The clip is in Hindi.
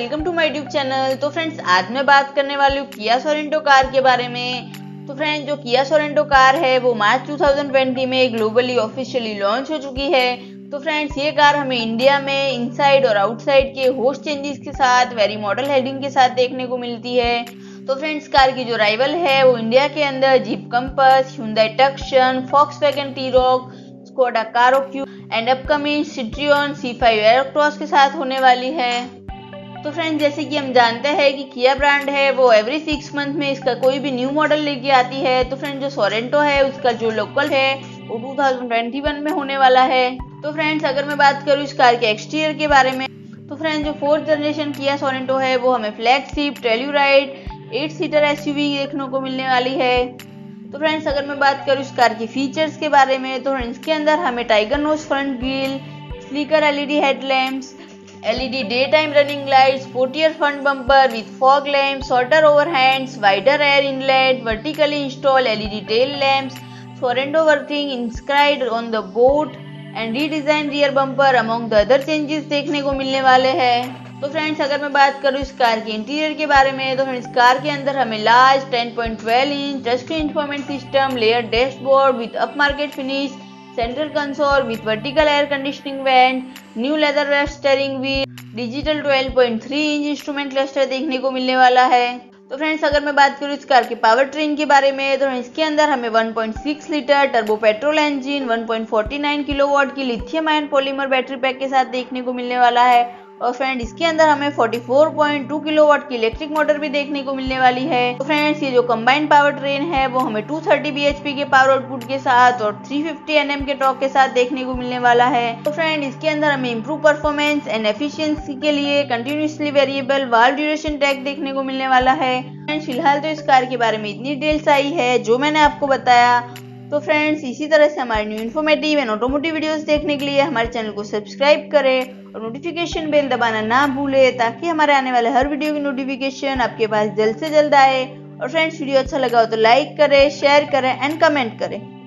Welcome to my YouTube channel. तो फ्रेंड्स, आज मैं बात करने वाली हूँ किया सोरेंटो कार के बारे में। तो फ्रेंड्स, जो किया सोरेंटो कार है वो मार्च 2020 में ग्लोबली ऑफिशियली लॉन्च हो चुकी है। तो फ्रेंड्स, ये कार हमें इंडिया में इनसाइड और आउटसाइड के होस्ट चेंजेस के साथ वेरी मॉडल हेडिंग के साथ देखने को मिलती है। तो फ्रेंड्स, कार की जो राइवल है वो इंडिया के अंदर Jeep Compass, Hyundai Tucson, Volkswagen T-Roc, Skoda Karoq and upcoming Citroen C5 Aircross के साथ होने वाली है। तो फ्रेंड्स, जैसे कि हम जानते हैं कि किया ब्रांड है वो एवरी 6 मंथ में इसका कोई भी न्यू मॉडल लेके आती है। तो फ्रेंड्स, जो सोरेंटो है उसका जो लोकल है वो 2021 में होने वाला है। तो फ्रेंड्स, अगर मैं बात करूँ इस कार के एक्सटीरियर के बारे में, तो फ्रेंड्स, जो 4th जनरेशन किया सोरेंटो है वो हमें फ्लैगशिप टेल्यूराइड 8 सीटर SUV देखने को मिलने वाली है। तो फ्रेंड्स, अगर मैं बात करूँ इस कार के फीचर्स के बारे में, तो इसके अंदर हमें tiger nose front grille, sleeker LED headlamps, LED day time running lights, sportier front bumper with fog lamp, shorter overhangs, wider air inlet, vertically install LED tail lamps, Sorento working inscribed on the boot and redesign rear bumper among the other changes देखने को मिलने वाले हैं। तो फ्रेंड्स, अगर मैं बात करूँ इस कार के इंटीरियर के बारे में, तो इस कार के अंदर हमें large 10.12 inch touch screen infotainment system, layer dashboard with up market finish, central console with vertical air conditioning vent, new leather wrapped steering wheel, digital 12.3 inch instrument cluster देखने को मिलने वाला है। तो फ्रेंड्स, अगर मैं बात करूँ इस कार के पावर ट्रेन के बारे में, तो इसके अंदर हमें 1.6 litre turbo petrol engine 1.49 kilowatt की lithium ion polymer battery pack के साथ देखने को मिलने वाला है। और फ्रेंड, इसके अंदर हमें 44.2 किलोवाट की इलेक्ट्रिक मोटर भी देखने को मिलने वाली है। तो फ्रेंड्स, ये जो कंबाइंड पावर ट्रेन है वो हमें 230 bhp के पावर आउटपुट के साथ और 350 Nm के टॉर्क के साथ देखने को मिलने वाला है। तो फ्रेंड, इसके अंदर हमें इंप्रूव परफॉर्मेंस एंड एफिशिएंसी के लिए continuously variable valve duration tag देखने को मिलने वाला है। फ्रेंड्स, फिलहाल तो इस कार के बारे में इतनी डिटेल्स आई है जो मैंने आपको बताया। तो फ्रेंड्स, इसी तरह से हमारे new informative and automotive videos देखने के लिए हमारे चैनल को सब्सक्राइब करें और नोटिफिकेशन बेल दबाना ना भूलें, ताकि हमारे आने वाले हर वीडियो की नोटिफिकेशन आपके पास जल्द से जल्द आए। और फ्रेंड्स, वीडियो अच्छा लगा हो तो लाइक करें, शेयर करें एंड कमेंट करें।